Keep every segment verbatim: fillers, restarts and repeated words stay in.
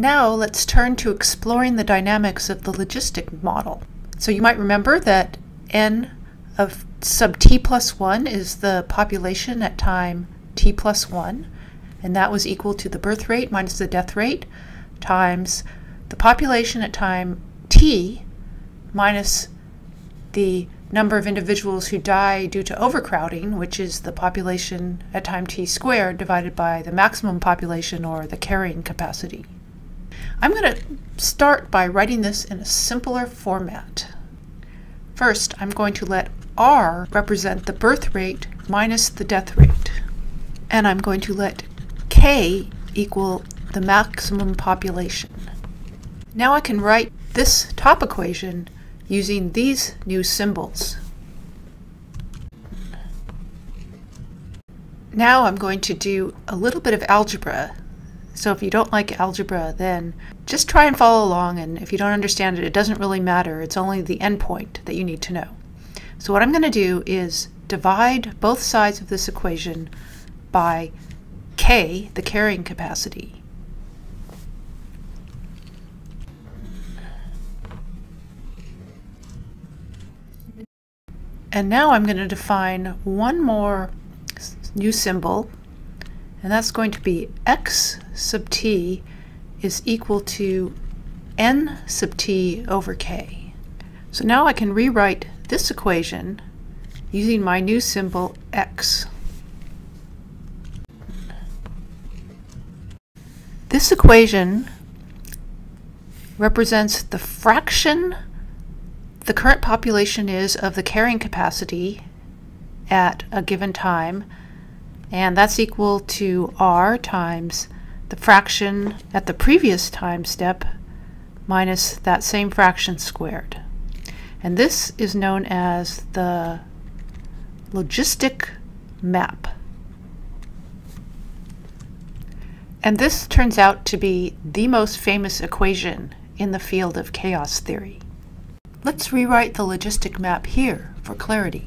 Now let's turn to exploring the dynamics of the logistic model. So you might remember that n of sub t plus one is the population at time t plus one, and that was equal to the birth rate minus the death rate times the population at time t minus the number of individuals who die due to overcrowding, which is the population at time t squared divided by the maximum population, or the carrying capacity. I'm going to start by writing this in a simpler format. First, I'm going to let R represent the birth rate minus the death rate. And I'm going to let K equal the maximum population. Now I can write this top equation using these new symbols. Now I'm going to do a little bit of algebra. So if you don't like algebra, then just try and follow along, and if you don't understand it, it doesn't really matter. It's only the endpoint that you need to know. So what I'm going to do is divide both sides of this equation by K, the carrying capacity. And now I'm going to define one more new symbol, and that's going to be x sub t is equal to n sub t over k. So now I can rewrite this equation using my new symbol x. This equation represents the fraction the current population is of the carrying capacity at a given time, and that's equal to R times the fraction at the previous time step minus that same fraction squared. And this is known as the logistic map. And this turns out to be the most famous equation in the field of chaos theory. Let's rewrite the logistic map here for clarity.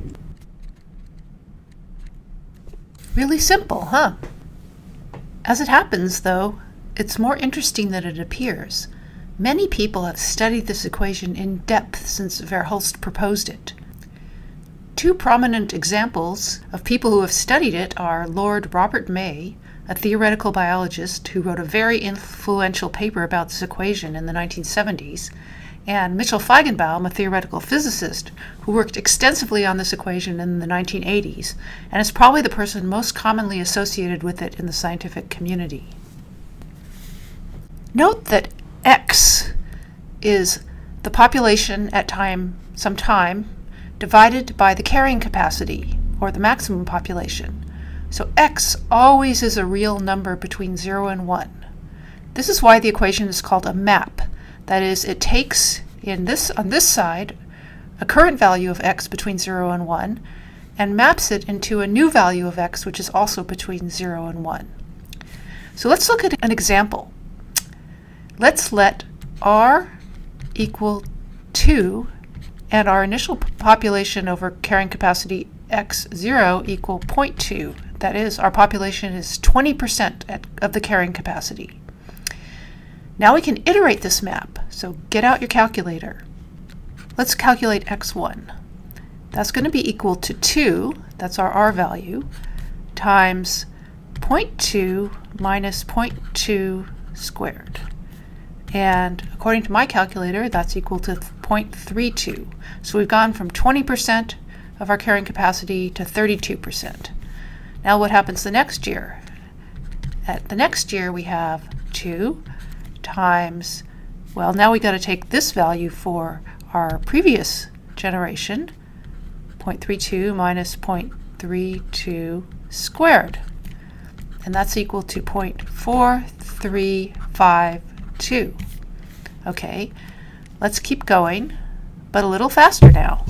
Really simple, huh? As it happens, though, it's more interesting than it appears. Many people have studied this equation in depth since Verhulst proposed it. Two prominent examples of people who have studied it are Lord Robert May, a theoretical biologist who wrote a very influential paper about this equation in the nineteen seventies, and Mitchell Feigenbaum, a theoretical physicist who worked extensively on this equation in the nineteen eighties, and is probably the person most commonly associated with it in the scientific community. Note that x is the population at time, some time, divided by the carrying capacity, or the maximum population. So x always is a real number between zero and one. This is why the equation is called a map. That is, it takes in this on this side a current value of x between zero and one and maps it into a new value of x which is also between zero and one. So let's look at an example. Let's let R equal two and our initial population over carrying capacity x zero equal zero point two. That is, our population is twenty percent of the carrying capacity. Now we can iterate this map, so get out your calculator. Let's calculate x one. That's going to be equal to two, that's our R value, times zero point two minus zero point two squared. And according to my calculator, that's equal to zero point three two. So we've gone from twenty percent of our carrying capacity to thirty-two percent. Now what happens the next year? At the next year we have two times, well, now we got to take this value for our previous generation, zero point three two minus zero point three two squared, and that's equal to zero point four three five two. Okay, let's keep going, but a little faster now.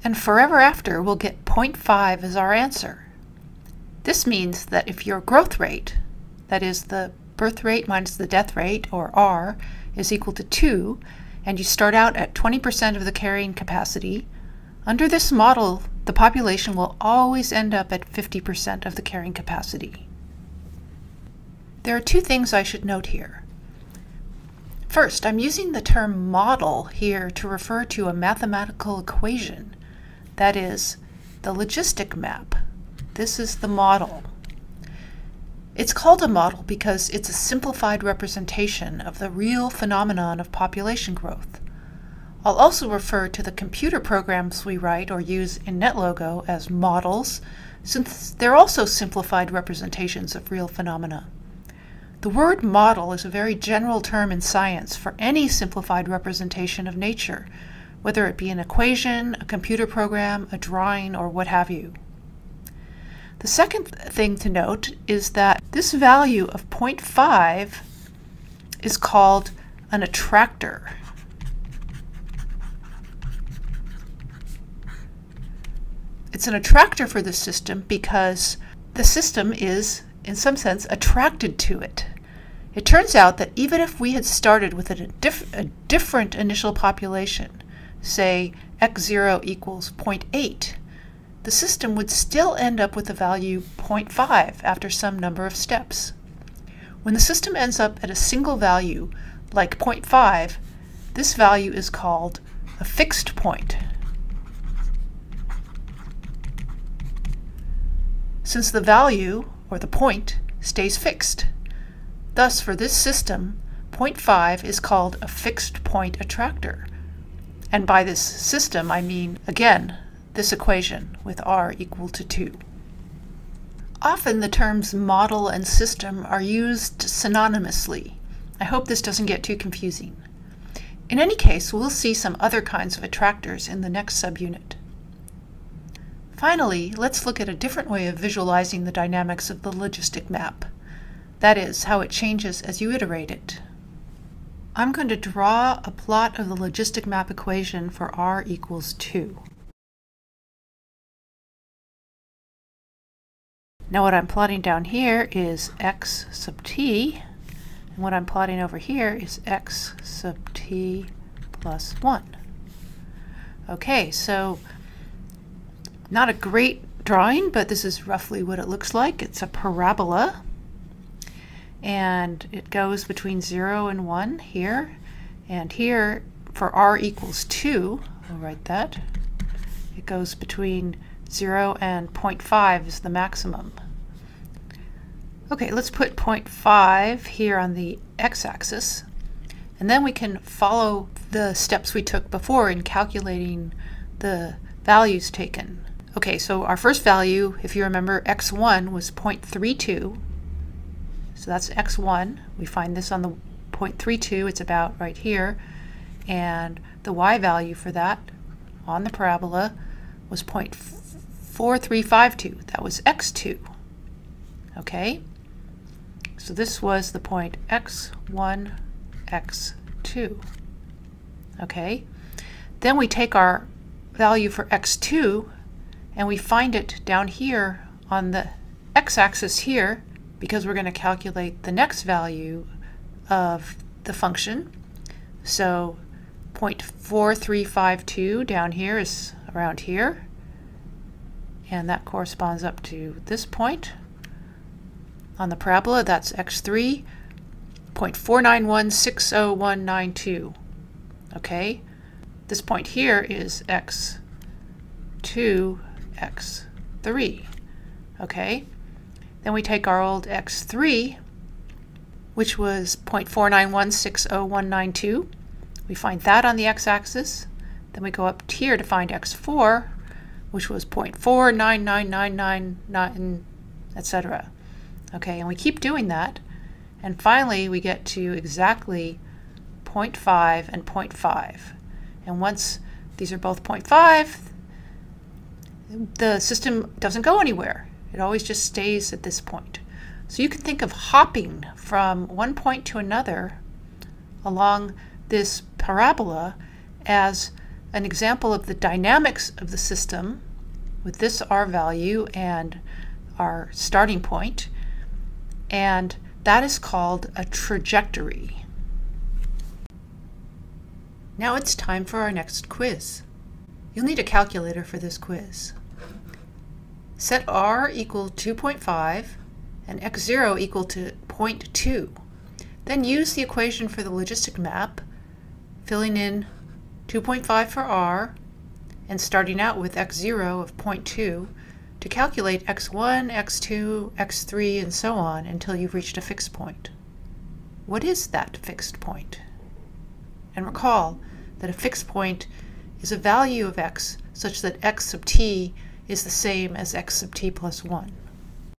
And forever after, we'll get zero point five as our answer. This means that if your growth rate, that is the birth rate minus the death rate, or R, is equal to two, and you start out at twenty percent of the carrying capacity, under this model, the population will always end up at fifty percent of the carrying capacity. There are two things I should note here. First, I'm using the term model here to refer to a mathematical equation, that is, the logistic map. This is the model. It's called a model because it's a simplified representation of the real phenomenon of population growth. I'll also refer to the computer programs we write or use in NetLogo as models, since they're also simplified representations of real phenomena. The word model is a very general term in science for any simplified representation of nature, whether it be an equation, a computer program, a drawing, or what have you. The second thing to note is that this value of zero point five is called an attractor. It's an attractor for the system because the system is, in some sense, attracted to it. It turns out that even if we had started with a, diff a different initial population, say x zero equals zero point eight, the system would still end up with the value zero point five after some number of steps. When the system ends up at a single value, like zero point five, this value is called a fixed point. Since the value, or the point, stays fixed. Thus, for this system, zero point five is called a fixed point attractor. And by this system, I mean, again, this equation with R equal to two. Often the terms model and system are used synonymously. I hope this doesn't get too confusing. In any case, we'll see some other kinds of attractors in the next subunit. Finally, let's look at a different way of visualizing the dynamics of the logistic map. That is, how it changes as you iterate it. I'm going to draw a plot of the logistic map equation for R equals two. Now what I'm plotting down here is x sub t, and what I'm plotting over here is x sub t plus one. Okay, so not a great drawing, but this is roughly what it looks like. It's a parabola, and it goes between zero and one here, and here for r equals two, I'll write that, it goes between zero and zero point five is the maximum. Okay, let's put zero point five here on the x-axis, and then we can follow the steps we took before in calculating the values taken. Okay, so our first value, if you remember, x one was zero point three two. So that's x one. We find this on the zero point three two, it's about right here. And the y value for that on the parabola was zero point four three five two. That was x two. Okay? So this was the point x one, x two. Okay? Then we take our value for x two and we find it down here on the x-axis here, because we're going to calculate the next value of the function. So zero point four three five two down here is around here, and that corresponds up to this point. On the parabola, that's x three, zero point four nine one six zero one nine two. Okay, this point here is x two, x three. Okay, then we take our old x three, which was zero point four nine one six zero one nine two. We find that on the x-axis. Then we go up here to find x four, which was zero point four nine nine nine nine nine, et cetera. Okay, and we keep doing that, and finally we get to exactly zero point five and zero point five. And once these are both zero point five, the system doesn't go anywhere. It always just stays at this point. So you can think of hopping from one point to another along this parabola as an example of the dynamics of the system with this R value and our starting point, and that is called a trajectory. Now it's time for our next quiz. You'll need a calculator for this quiz. Set R equal two point five and x zero equal to zero point two. Then use the equation for the logistic map, filling in two point five for R and starting out with x zero of zero point two to calculate x one, x two, x three, and so on until you've reached a fixed point. What is that fixed point? And recall that a fixed point is a value of x such that x sub t is the same as x sub t plus one.